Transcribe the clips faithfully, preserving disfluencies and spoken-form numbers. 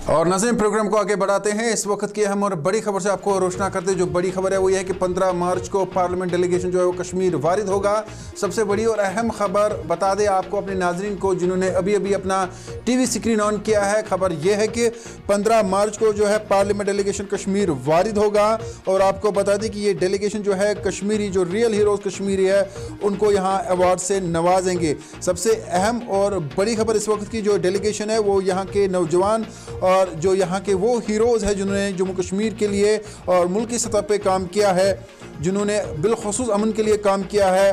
और नाज़रीन, प्रोग्राम को आगे बढ़ाते हैं। इस वक्त की अहम और बड़ी खबर से आपको रोशना करते हैं। जो बड़ी खबर है वो यह है कि पंद्रह मार्च को पार्लियामेंट डेलीगेशन जो है वो कश्मीर वारिद होगा। सबसे बड़ी और अहम खबर बता दें आपको अपने नाज़रीन को जिन्होंने अभी अभी अपना टीवी स्क्रीन ऑन किया है। खबर यह है कि पंद्रह मार्च को जो है पार्लियामेंट डेलीगेशन कश्मीर वारिद होगा। और आपको बता दें कि ये डेलीगेशन जो है कश्मीरी जो रियल हीरोज़ कश्मीरी है उनको यहाँ अवार्ड से नवाजेंगे। सबसे अहम और बड़ी खबर इस वक्त की जो डेलीगेशन है वो यहाँ के नौजवान और जो यहाँ के वो हीरोज़ हैं जिन्होंने जम्मू कश्मीर के लिए और मुल्क की सतह पे काम किया है, जिन्होंने बिलखुसूस अमन के लिए काम किया है,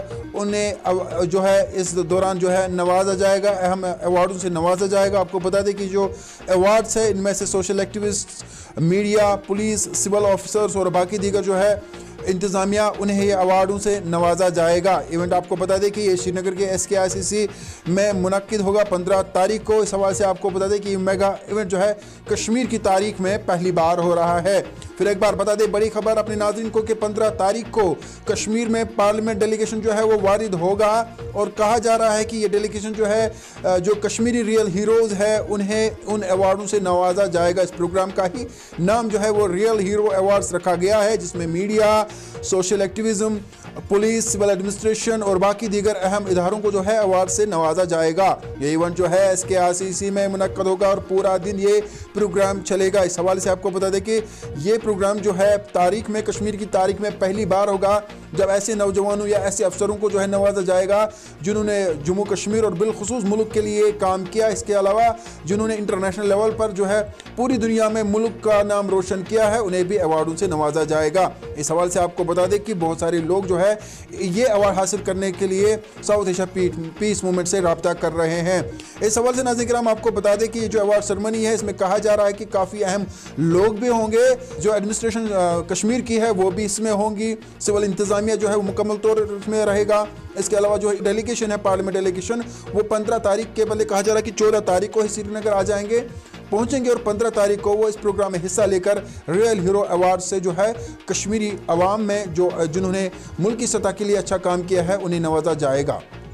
उन्हें जो है इस दौरान जो है नवाजा जाएगा, अहम अवार्डों से नवाजा जाएगा। आपको बता दें कि जो अवार्ड्स है इनमें से social activist, media, police, civil officers और बाकी दीगर जो है इंतज़ामिया, उन्हें ये अवार्डों से नवाजा जाएगा। इवेंट आपको बता दें कि ये श्रीनगर के एस के आई सी सी में मुनक्किद होगा पंद्रह तारीख को। इस हवाले से आपको बता दें कि ये मेगा इवेंट जो है कश्मीर की तारीख में पहली बार हो रहा है। फिर एक बार बता दें बड़ी खबर अपने नाज़रीन को कि पंद्रह तारीख को कश्मीर में पार्लियामेंट डेलीगेशन जो है वो वारिद होगा। और कहा जा रहा है कि ये डेलीगेशन जो है जो कश्मीरी रियल हीरोज़ है उन्हें उन अवार्डों से नवाजा जाएगा। इस प्रोग्राम का ही नाम जो है वो रियल हीरो अवार्ड्स रखा गया है, जिसमें media, social activism, police, civil administration और बाकी दीगर अहम इदारों को जो है अवार्ड से नवाजा जाएगा। ये इवेंट जो है एस के आई सी सी में मुनक्कद होगा और पूरा दिन ये प्रोग्राम चलेगा। इस हवाले से आपको बता दें कि ये प्रोग्राम जो है तारीख में कश्मीर की तारीख में पहली बार होगा जब ऐसे नौजवानों या ऐसे अफसरों को जो है नवाजा जाएगा जिन्होंने जम्मू कश्मीर और बिलखुसूस मुल्क के लिए काम किया। इसके अलावा जिन्होंने इंटरनेशनल लेवल पर जो है पूरी दुनिया में मुल्क का नाम रोशन किया है, उन्हें भी अवार्डों से नवाजा जाएगा। इस हवाले से आपको बता दें कि बहुत सारे लोग जो है ये अवार्ड हासिल करने के लिए साउथ एशिया पीस मूवमेंट से रब्ता कर रहे हैं। इस हवाले से नाज़रीन किराम आपको बता दें कि ये जो अवार्ड सेरेमनी है इसमें कहा जा रहा है कि काफ़ी अहम लोग भी होंगे। जो एडमिनिस्ट्रेशन कश्मीर की है वो भी इसमें होंगी, सिविल इंतज़ामिया जो है वो मुकम्मल तौर में रहेगा। इसके अलावा जो डेलीगेशन है पार्लियामेंट डेलीगेशन वो पंद्रह तारीख के बदले कहा जा रहा है कि चौदह तारीख को ही श्रीनगर आ जाएंगे, पहुंचेंगे और पंद्रह तारीख को वो इस प्रोग्राम में हिस्सा लेकर रियल हीरो अवार्ड से जो है कश्मीरी अवाम में जो जिन्होंने मुल्क की सतह के लिए अच्छा काम किया है उन्हें नवाजा जाएगा।